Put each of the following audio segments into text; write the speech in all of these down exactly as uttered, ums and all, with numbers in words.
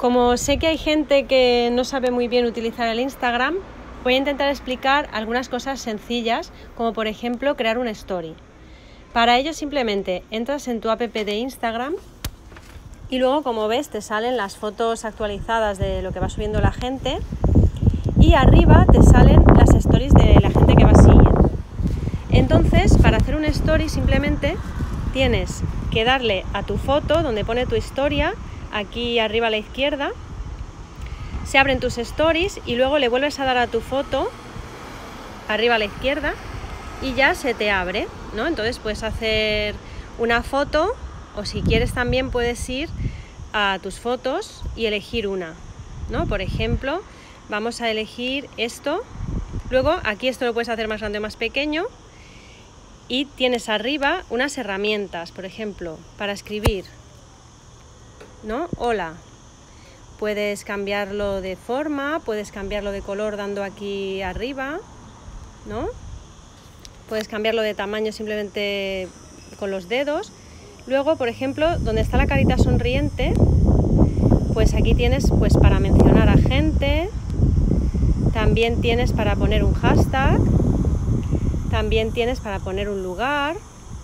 Como sé que hay gente que no sabe muy bien utilizar el Instagram, voy a intentar explicar algunas cosas sencillas, como por ejemplo crear una story. Para ello simplemente entras en tu app de Instagram y luego, como ves, te salen las fotos actualizadas de lo que va subiendo la gente y arriba te salen las stories de la gente que va siguiendo. Entonces, para hacer una story simplemente tienes que darle a tu foto donde pone tu historia, aquí arriba a la izquierda, se abren tus stories y luego le vuelves a dar a tu foto arriba a la izquierda y ya se te abre, ¿no? Entonces puedes hacer una foto o si quieres también puedes ir a tus fotos y elegir una, ¿no? Por ejemplo, vamos a elegir esto. Luego aquí esto lo puedes hacer más grande o más pequeño y tienes arriba unas herramientas, por ejemplo, para escribir, ¿no? Hola. Puedes cambiarlo de forma, puedes cambiarlo de color dando aquí arriba, ¿no? Puedes cambiarlo de tamaño simplemente con los dedos. Luego, por ejemplo, donde está la carita sonriente, pues aquí tienes pues para mencionar a gente, también tienes para poner un hashtag, también tienes para poner un lugar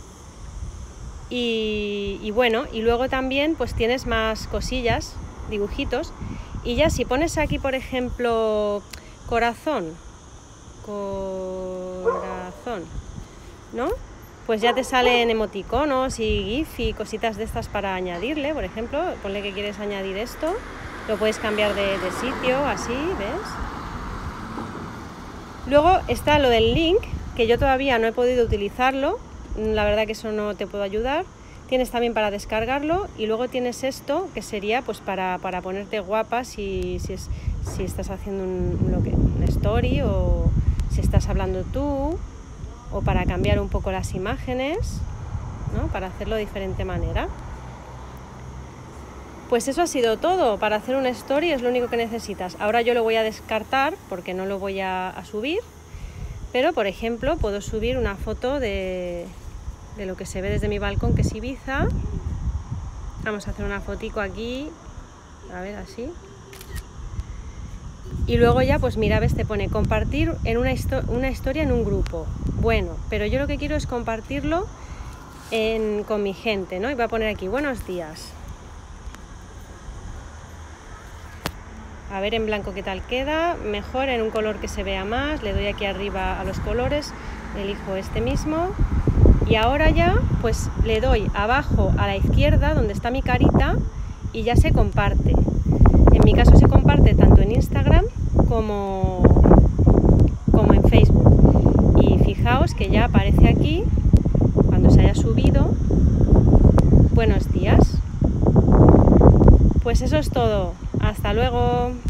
y, y bueno, y luego también pues tienes más cosillas, dibujitos, y ya si pones aquí por ejemplo corazón corazón ¿no? Pues ya te salen emoticonos y gif y cositas de estas para añadirle. Por ejemplo, ponle que quieres añadir esto, lo puedes cambiar de, de sitio, así, ¿ves? Luego está lo del link, que yo todavía no he podido utilizarlo, la verdad que eso no te puedo ayudar. Tienes también para descargarlo y luego tienes esto que sería pues para, para ponerte guapa si, si, es, si estás haciendo un, lo que, una story o si estás hablando tú, o para cambiar un poco las imágenes, ¿no? Para hacerlo de diferente manera. Pues eso ha sido todo. Para hacer una story es lo único que necesitas. Ahora yo lo voy a descartar porque no lo voy a, a subir, pero por ejemplo puedo subir una foto de... de lo que se ve desde mi balcón, que es Ibiza. Vamos a hacer una fotico aquí, a ver, así. Y luego ya, pues mira, ves, te pone compartir en una, una historia en un grupo. Bueno, pero yo lo que quiero es compartirlo en, con mi gente, ¿no? Y voy a poner aquí, buenos días. A ver en blanco qué tal queda, mejor en un color que se vea más. Le doy aquí arriba a los colores, elijo este mismo. Y ahora ya pues le doy abajo a la izquierda donde está mi carita y ya se comparte. En mi caso se comparte tanto en Instagram como, como en Facebook. Y fijaos que ya aparece aquí, cuando se haya subido, buenos días. Pues eso es todo. Hasta luego.